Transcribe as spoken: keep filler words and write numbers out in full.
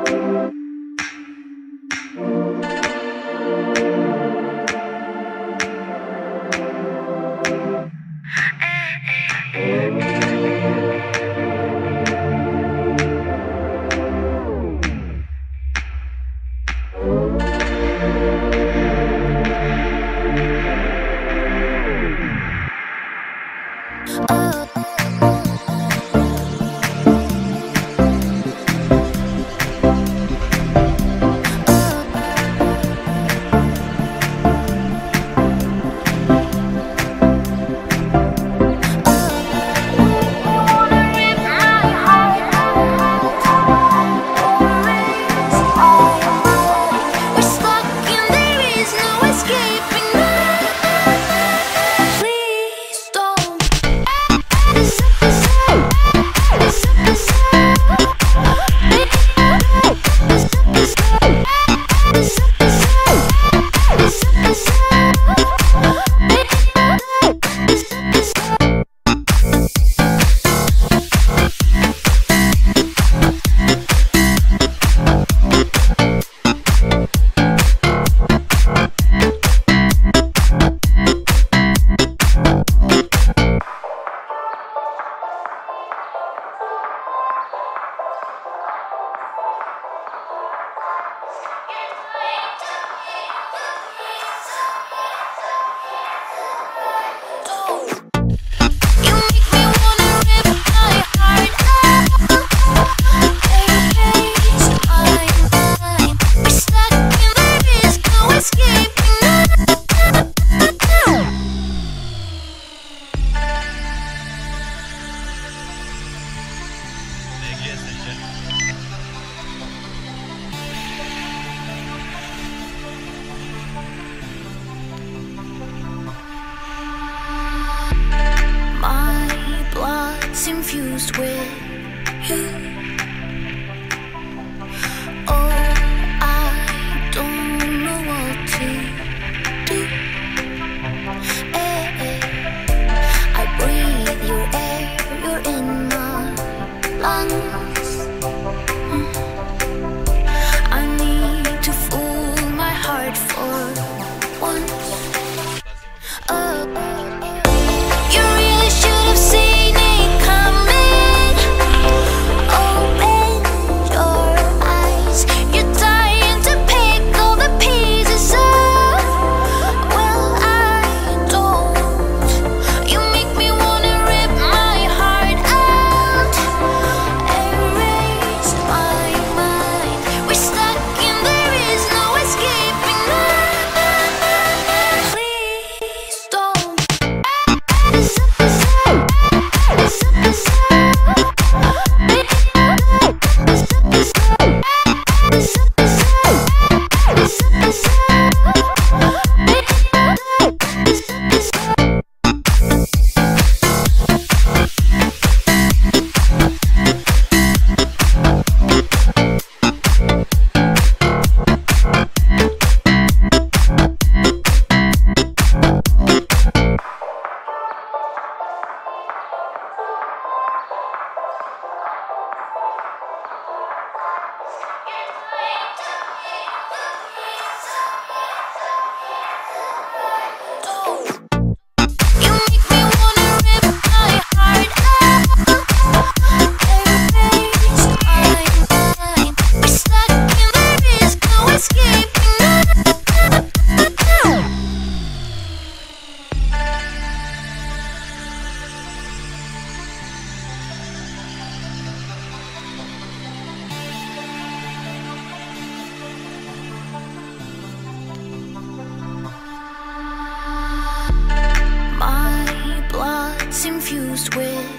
Infused with you. Oh, I don't know what to do. Eh, eh. I breathe your air, you're in my lungs. Mm. I need to fool my heart for once. Oh, you really should have seen it coming. Open your eyes. You're dying to pick all the pieces up. Well, I don't. You make me wanna rip my heart out, erase my mind. We're stuck and there is no escaping now. Please don't. Infused with